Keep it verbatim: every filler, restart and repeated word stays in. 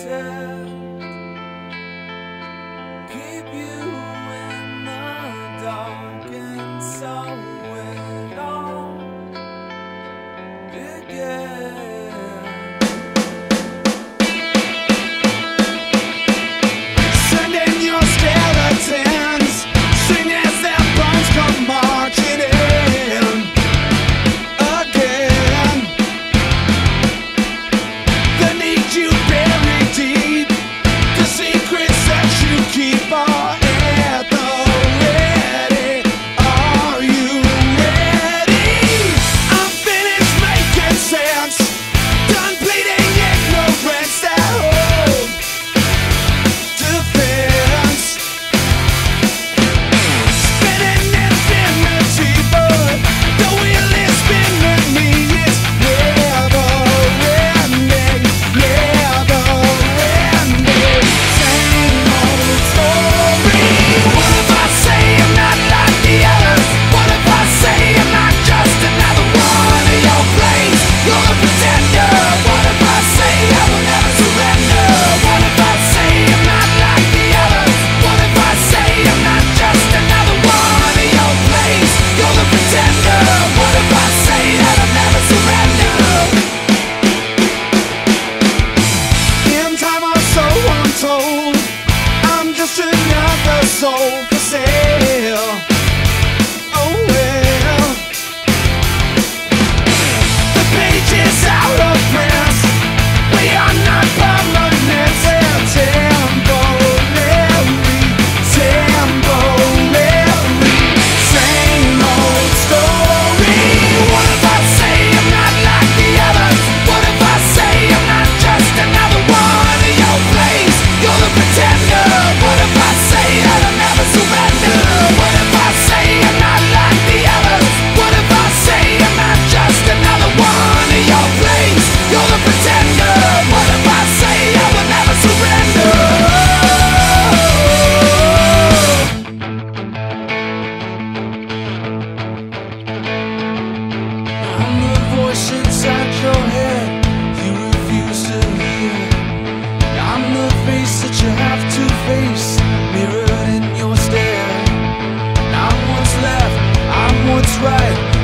protect, keep you in the dark, and so it all began. Sending your skeletons, sing as their bones come marching in again. The need you bury deep, the secrets that you keep are at the ready. Are you ready? I'm finished making sense, done bleeding ignorance that hold defense. Spinning infinity, but the wheel is spinning me. It's never ending, never ending. Same old story. What if I say I'm not like the others? What if I say I'm not just another one of your plays? You're a pretender. What if I say I will never surrender? What if I say I'm not like the others? What if I say I'm not just another one of your plays? You're the pretender. What if I say that I'll never surrender? In time or so I'm told, I'm just another soul for sale. Oh well, the page is out of print. We are not permanent. They're temporary, temporary. Same old story. What if I say I'm not like the others? What if I say I'm not just another one of your plays? You're the pretender. What if I say that I'll never surrender? What if I say I'm not like the others? What if I say I'm not just another one of your plays? You're the pretender. What if I say I will never surrender? I'm the voice inside your head you refuse to hear. I'm the face that you have to face, mirrored in your stare. I'm what's left, I'm what's right.